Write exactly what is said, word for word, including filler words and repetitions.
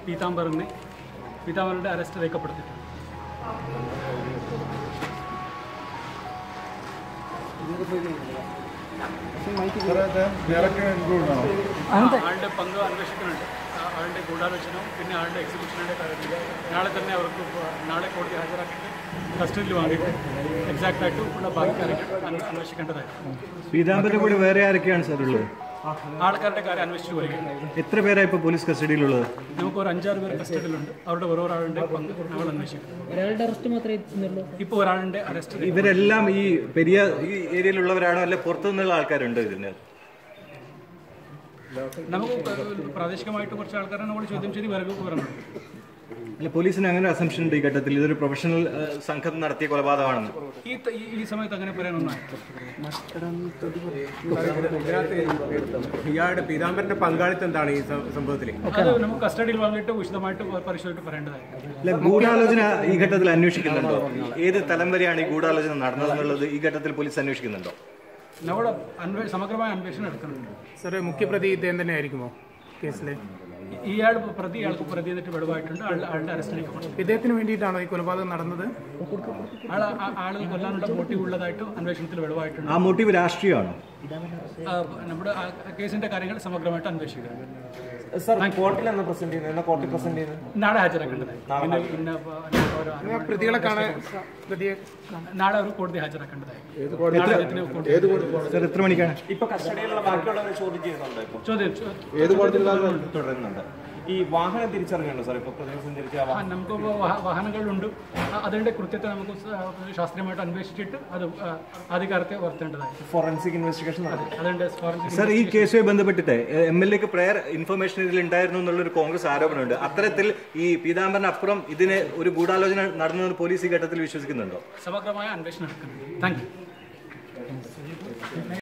പീതാംബറിനെ പീതാംബറിൻ്റെ arrest രേഖപ്പെടുത്തിയിട്ടുണ്ട്. ആളുടെ പങ്ക് അന്വേഷിക്കുന്നുണ്ട്. ആളുടെ ഗൂഢാലോചനവും പിന്നെ ആളുടെ എക്സിബിഷനുടെ കാര്യത്തിൽ നാളെ തന്നെ അവർക്ക് നാളെ കോടതി ഹാജരാക്കിയിട്ട് കസ്റ്റഡിയിൽ വാങ്ങിയിട്ട് എക്സാക്റ്റായിട്ട് ഉള്ള ബാക്കി കാര്യങ്ങൾ അന്വേഷിക്കേണ്ടതായിരുന്നു. പീതാംബറിന്റെ കൂടെ വേറെ ആരൊക്കെയാണ് സാർ ഉള്ളത്? ആൾക്കാരുടെ കാര്യം അന്വേഷിച്ചു വരികയാണ്. എത്ര പേരാണ് ഇപ്പോൾ പോലീസ് കസ്റ്റഡിയിലുള്ളത്? നമുക്ക് ഒരു അഞ്ചാറ് പേർ കസ്റ്റഡിയിലുണ്ട്. അവരുടെ ഓരോ ഒരാളുടെ പങ്ക് നമ്മൾ അന്വേഷിക്കും. ഒരാളുടെ അറസ്റ്റ് മാത്രമേ ഇപ്പോൾ ഒരാളുടെ അറസ്റ്റ്. ഇവരെല്ലാം ഈ പെരിയ ഈ ഏരിയയിലുള്ളവരാണോ അല്ലെ പുറത്തുനിന്നുള്ള ആൾക്കാരുണ്ടോ ഇതിന്? നമുക്ക് പ്രാദേശികമായിട്ട് കുറച്ച് ആൾക്കാരെ നമ്മൾ ചോദ്യം ചെയ്ത് വരവ് വരണം. അല്ല, പോലീസിന് അങ്ങനെ അസംഷൻ ഉണ്ട് ഈ ഘട്ടത്തിൽ ഇതൊരു പ്രൊഫഷണൽ സംഘം നടത്തിയ കൊലപാതകമാണെന്ന്? ഈ ഈ സമയത്ത് അങ്ങനെ പറയാനൊന്നായി. ഇയാളുടെ പീതാംബരന്റെ പങ്കാളിത്തം എന്താണ് ഈ സംഭവത്തിൽ? അത് നമുക്ക് കസ്റ്റഡിയിൽ വാങ്ങിയിട്ട് വിശദമായിട്ട് പരിശോധിച്ച് പറയേണ്ടതായിരുന്നു. അല്ല, ഗൂഢാലോചന ഈ ഘട്ടത്തിൽ അന്വേഷിക്കുന്നുണ്ടോ? ഏത് തലം വരെയാണ് ഈ ഗൂഢാലോചന നടന്നതെന്നുള്ളത് ഈ ഘട്ടത്തിൽ പോലീസ് അന്വേഷിക്കുന്നുണ്ടോ? നമ്മുടെ അന്വേ സമഗ്രമായ അന്വേഷണം എടുക്കുന്നുണ്ട്. സാറേ, മുഖ്യപ്രതി ഇദ്ദേഹം തന്നെ ആയിരിക്കുമോ കേസിലെ? ഇയാൾ പ്രതി ഇയാൾക്ക് പ്രതി എന്നിട്ട് വെളിവായിട്ടുണ്ട്. ആളുടെ അറസ്റ്റ് രേഖപ്പെടുത്തി. ഇദ്ദേഹത്തിന് വേണ്ടിയിട്ടാണോ ഈ കൊലപാതകം നടന്നത്? ആൾ ആളുകൾ കൊല്ലാനുള്ള മോട്ടീവ് ഉള്ളതായിട്ട് അന്വേഷണത്തിൽ വെളിവായിട്ടുണ്ട്. ആ മോട്ടീവ് രാഷ്ട്രീയമാണോ? നമ്മുടെ കേസിന്റെ കാര്യങ്ങൾ സമഗ്രമായിട്ട് അന്വേഷിക്കുക. നാളെ ഹാജരാക്കേണ്ടതായി. പ്രതികളെ കാണാൻ നാളെ ഒരു കോടതി ഹാജരാക്കേണ്ടതായി. എത്ര മണിക്കാണ് ഇപ്പൊ കസ്റ്റഡിയിലുള്ള ബാക്കിയുള്ളവരെ ചോദ്യം ചെയ്യുന്നുണ്ട്? ചോദ്യം ഏത് കോടതിയിലാണ് തുടരുന്നുണ്ട്? ഈ വാഹനം തിരിച്ചറിഞ്ഞുണ്ടോ സാർ? ഇപ്പൊ പ്രതികൾ സഞ്ചരിച്ച നമുക്ക് വാഹനങ്ങളുണ്ട്. അതിന്റെ കൃത്യത്തെ നമുക്ക് ശാസ്ത്രീയമായിട്ട് അന്വേഷിച്ചിട്ട് അത് അധികാരത്തെ വർത്തേണ്ടതായി. ഫോറൻസിക് ഇൻവെസ്റ്റിഗേഷൻ അതുകൊണ്ട് സാർ, ഈ കേസുമായി ബന്ധപ്പെട്ടിട്ട് എം എൽ എക്ക് പ്രയർ ഇൻഫർമേഷൻ ഇതിൽ ഉണ്ടായിരുന്നു എന്നുള്ളൊരു കോൺഗ്രസ് ആരോപണമുണ്ട്. അത്തരത്തിൽ ഈ പീതാംബരനപ്പുറം ഇതിന് ഒരു ഗൂഢാലോചന നടന്നെന്ന് പോലീസ് ഈ ഘട്ടത്തിൽ വിശ്വസിക്കുന്നുണ്ടോ? സമഗ്രമായ അന്വേഷണം എടുക്കണം. Thank U.